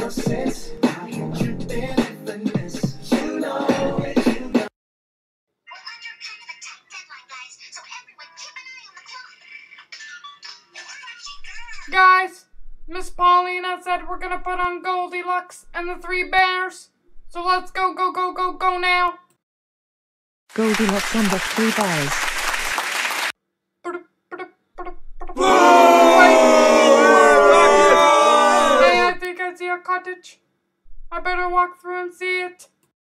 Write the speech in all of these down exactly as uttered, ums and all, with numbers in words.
no sense. How can you believe in this? You know it, you know. We're under kind of a tight deadline, guys, so everyone keep an eye on the clock. Guys, Miss Paulina said we're gonna put on Goldilocks and the Three Bears. So let's go, go, go, go, go now. Goldilocks and the Three Bears. Hey, I think I see a cottage. I better walk through and see it.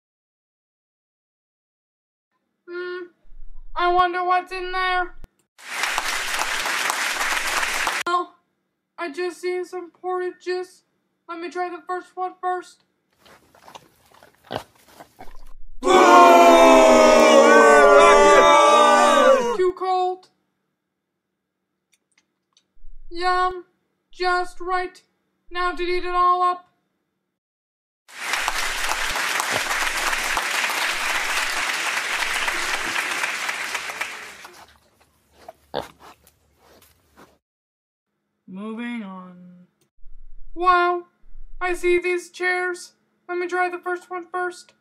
Hmm, I wonder what's in there. Well, I just seen some porridges. Let me try the first one first. Too cold. Yum. Just right. Now to eat it all up. Moving on. Wow. I see these chairs. Let me try the first one first.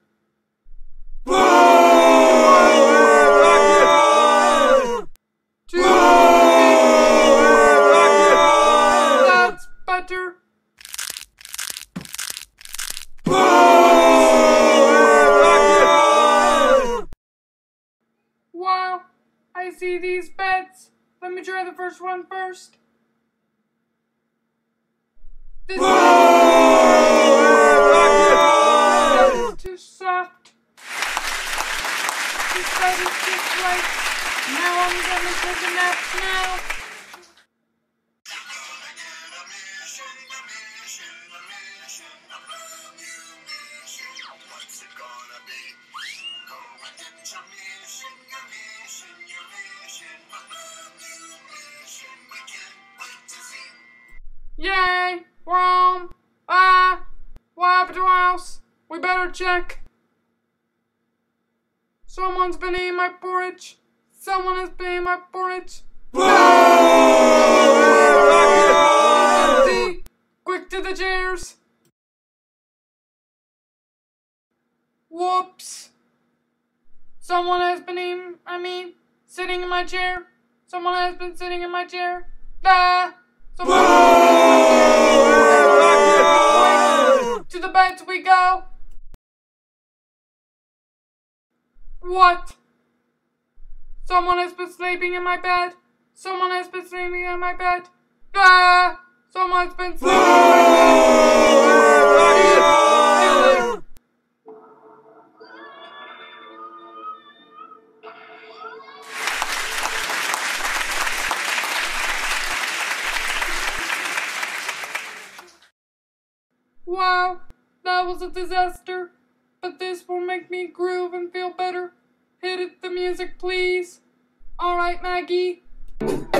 Two. That's better. Wow, I see these beds. Let me try the first one first. This is, that is too soft. This bed is just right. Now I'm gonna take a nap now. Yay! We're home! Ah! What happened to our house? We better check. Someone's been eating my porridge. Someone has been eating my porridge. It's empty! Quick to the chairs! Whoops! Someone has been eating, I mean, sitting in my chair. Someone has been sitting in my chair. Ah! Someone has been to the beds we go. What? Someone has been sleeping in my bed. Someone has been sleeping in my bed. Ah! Someone's been sleeping in my bed. Still there. Wow, that was a disaster. But this will make me groove and feel better. Hit it, the music, please. Alright, Maggie.